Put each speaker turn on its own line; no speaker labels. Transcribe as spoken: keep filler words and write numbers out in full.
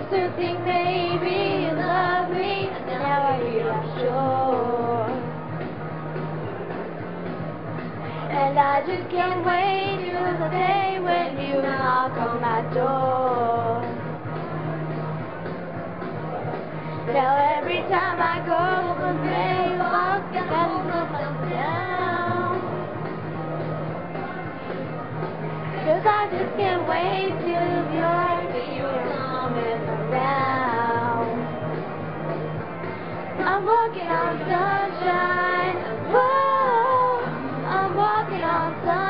used to think maybe you love me, now I really am sure. And I just can't wait till the day when you knock on my door. Now every time I go from there, you ask me how to put myself down. Cause I just can't wait till you're here coming around. I'm walking on sunshine, whoa, I'm walking on sunshine.